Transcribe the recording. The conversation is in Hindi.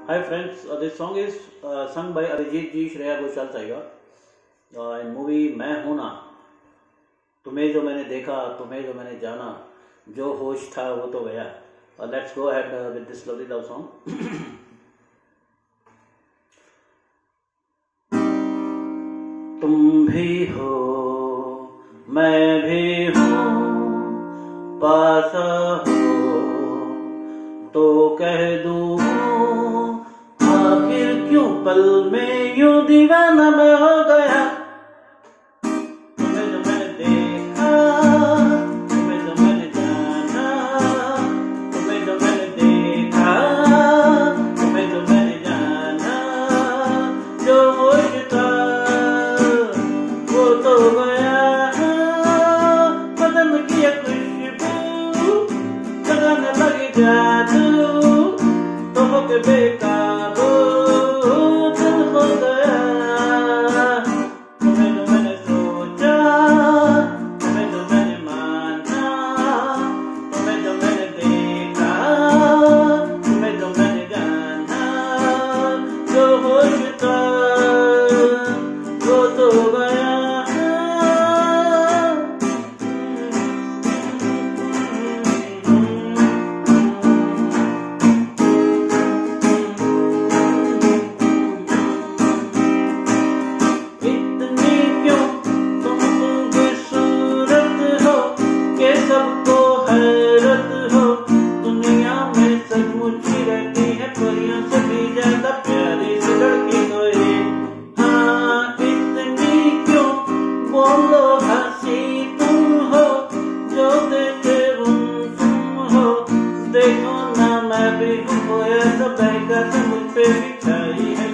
Hi friends, this song is sung by Arijit ji, Shreya Ghoshal Saiga in movie मैं हूं ना। तुम्हें जो मैंने देखा, तुम्हें जो मैंने जाना, जो होश था वो तो गया। Let's go ahead with this lovely love song. तुम भी हो, मैं भी हूँ, पास हो तो कह दूँ, आखिर क्यों पल में यूं दीवाना मैं हो गया। तुम्हें जो मैंने देखा, तुम्हें जो मैंने जाना, तुम्हें जो मैंने देखा, तुम्हें जो मैंने जाना, जो होश था वो तो गया। बदन की खुशबू लगाने लगी जादू, तो होके बेकाबू दिल हो गया। तुम्हें जो मैंने सोचा, तुम्हें जो मैंने माना, तुम्हें जो मैंने देखा, तुम्हें जो मैंने जाना, जो होश था वो तो गया। सबको हैरत हो, दुनिया में सचमुच ही रहती है परियों से भी ज्यादा प्यारी सी लड़की कोई। हाँ इतनी क्यों बोलो हंसी तुम हो, जो देखे तुम हो। देखो ना मैं भी हूँ, ऐसा बहका से मुझ पे भी छाई है